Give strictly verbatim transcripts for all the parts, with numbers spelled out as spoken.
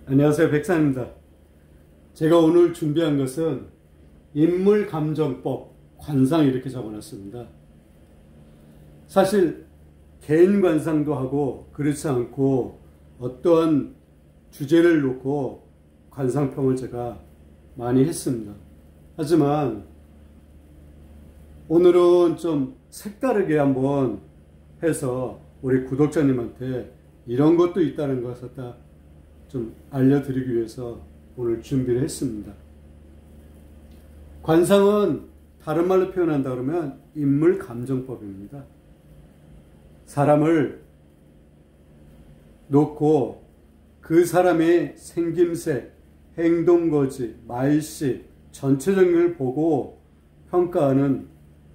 안녕하세요, 백산입니다. 제가 오늘 준비한 것은 인물감정법, 관상 이렇게 적어놨습니다. 사실 개인 관상도 하고 그렇지 않고 어떠한 주제를 놓고 관상평을 제가 많이 했습니다. 하지만 오늘은 좀 색다르게 한번 해서 우리 구독자님한테 이런 것도 있다는 것을 다 좀 알려드리기 위해서 오늘 준비를 했습니다. 관상은 다른 말로 표현한다 그러면 인물감정법입니다. 사람을 놓고 그 사람의 생김새, 행동거지, 말씨, 전체적인 걸 보고 평가하는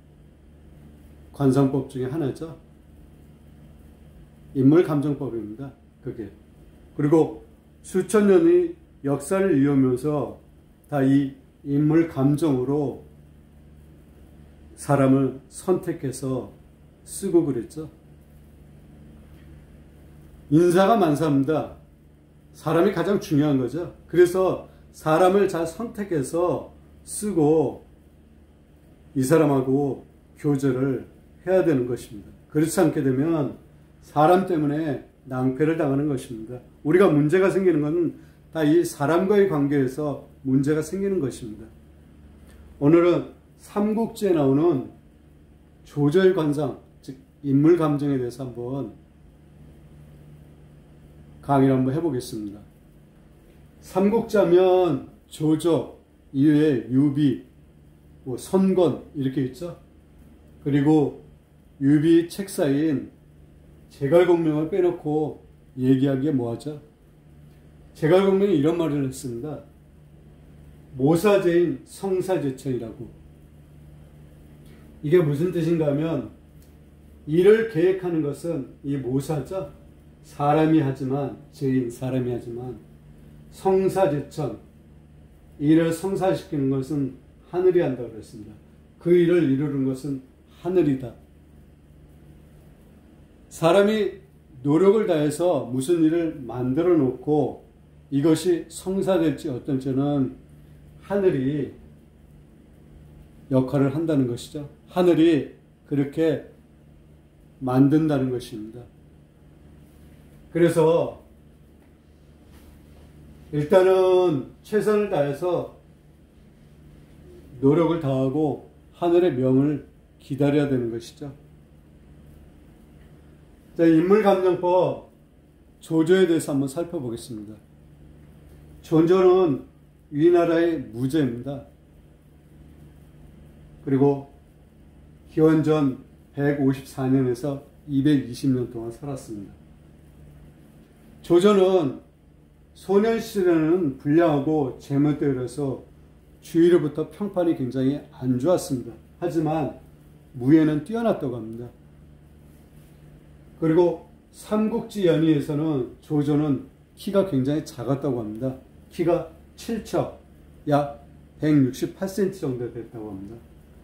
관상법 중에 하나죠. 인물감정법입니다. 그게. 그리고 수천 년의 역사를 이으면서 다 이 인물감정으로 사람을 선택해서 쓰고 그랬죠. 인사가 만사입니다. 사람이 가장 중요한 거죠. 그래서 사람을 잘 선택해서 쓰고 이 사람하고 교제를 해야 되는 것입니다. 그렇지 않게 되면 사람 때문에 낭패를 당하는 것입니다. 우리가 문제가 생기는 것은 다 이 사람과의 관계에서 문제가 생기는 것입니다. 오늘은 삼국지에 나오는 조절관상, 즉 인물감정에 대해서 한번 강의를 한번 해보겠습니다. 삼국지하면 조조, 이외에 유비, 뭐 선건 이렇게 있죠. 그리고 유비 책사인 제갈공명을 빼놓고 얘기하기에 뭐하죠? 제갈공명이 이런 말을 했습니다. 모사제인 성사제천이라고. 이게 무슨 뜻인가 하면 일을 계획하는 것은 이 모사죠. 사람이 하지만, 제인 사람이 하지만 성사제천, 일을 성사시키는 것은 하늘이 한다고 그랬습니다. 그 일을 이루는 것은 하늘이다. 사람이 노력을 다해서 무슨 일을 만들어 놓고 이것이 성사될지 어떨지는 하늘이 역할을 한다는 것이죠. 하늘이 그렇게 만든다는 것입니다. 그래서 일단은 최선을 다해서 노력을 다하고 하늘의 명을 기다려야 되는 것이죠. 자, 인물감정법 조조에 대해서 한번 살펴보겠습니다. 조조는 위나라의 무제입니다. 그리고 기원전 백오십사 년에서 이백이십 년 동안 살았습니다. 조조는 소년 시절에는 불량하고 재물대로해서 주위로부터 평판이 굉장히 안 좋았습니다. 하지만 무예는 뛰어났다고 합니다. 그리고 삼국지 연의에서는 조조는 키가 굉장히 작았다고 합니다. 키가 칠 척, 약 백육십팔 센티미터 정도 됐다고 합니다.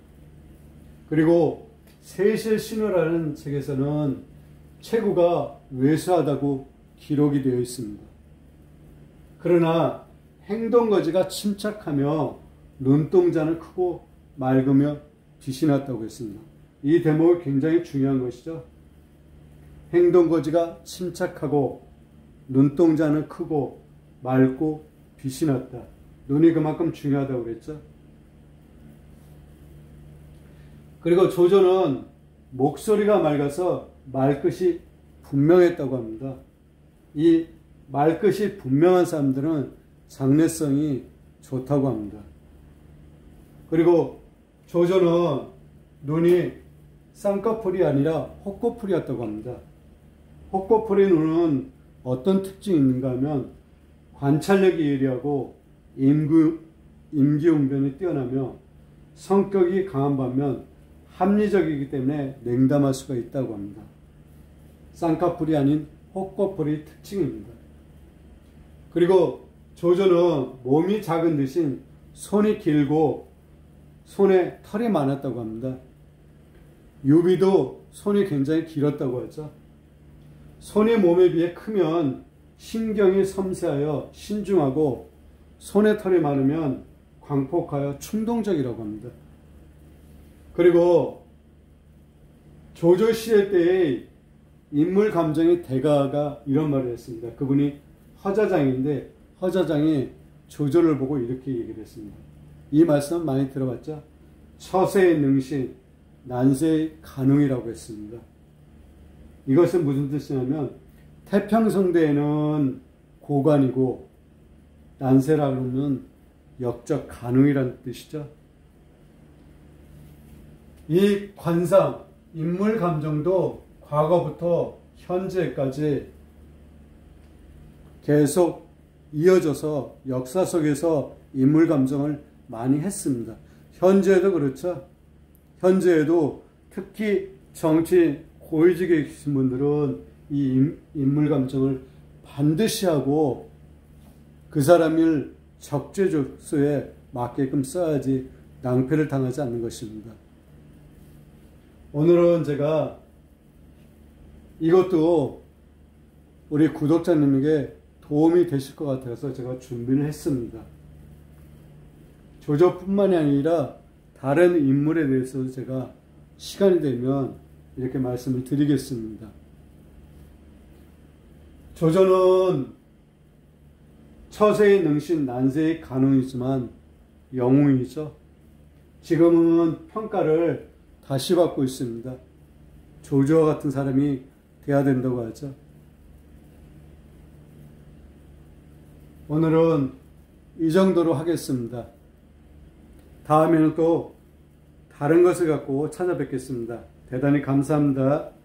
그리고 세실신화라는 책에서는 체구가 왜소하다고 기록이 되어 있습니다. 그러나 행동거지가 침착하며 눈동자는 크고 맑으며 빛이 났다고 했습니다. 이 대목이 굉장히 중요한 것이죠. 행동거지가 침착하고 눈동자는 크고 맑고 빛이 났다. 눈이 그만큼 중요하다고 그랬죠. 그리고 조조는 목소리가 맑아서 말끝이 분명했다고 합니다. 이 말끝이 분명한 사람들은 장래성이 좋다고 합니다. 그리고 조조는 눈이 쌍꺼풀이 아니라 혹꺼풀이었다고 합니다. 혹꺼풀의 눈은 어떤 특징이 있는가 하면 관찰력이 예리하고 임구, 임기응변이 뛰어나며 성격이 강한 반면 합리적이기 때문에 냉담할 수가 있다고 합니다. 쌍꺼풀이 아닌 혹꺼풀의 특징입니다. 그리고 조조는 몸이 작은 대신 손이 길고 손에 털이 많았다고 합니다. 유비도 손이 굉장히 길었다고 하죠. 손이 몸에 비해 크면 신경이 섬세하여 신중하고 손에 털이 많으면 광폭하여 충동적이라고 합니다. 그리고 조조 시대 때의 인물 감정의 대가가 이런 말을 했습니다. 그분이 허자장인데 허자장이 조조를 보고 이렇게 얘기를 했습니다. 이 말씀 많이 들어봤죠? 처세의 능신, 난세의 간웅이라고 했습니다. 이것은 무슨 뜻이냐면 태평성대에는 고관이고 난세라 그러면 역적 간웅이라는 뜻이죠. 이 관상, 인물 감정도 과거부터 현재까지 계속 이어져서 역사 속에서 인물 감정을 많이 했습니다. 현재에도 그렇죠. 현재에도 특히 정치 고위직에 계신 분들은 이 인물 감정을 반드시 하고 그 사람을 적재적소에 맞게끔 써야지 낭패를 당하지 않는 것입니다. 오늘은 제가 이것도 우리 구독자님에게 도움이 되실 것 같아서 제가 준비를 했습니다. 조조뿐만이 아니라 다른 인물에 대해서도 제가 시간이 되면 이렇게 말씀을 드리겠습니다. 조조는 처세의 능신, 난세의 간웅이지만 영웅이죠. 지금은 평가를 다시 받고 있습니다. 조조와 같은 사람이 돼야 된다고 하죠. 오늘은 이 정도로 하겠습니다. 다음에는 또 다른 것을 갖고 찾아뵙겠습니다. 대단히 감사합니다.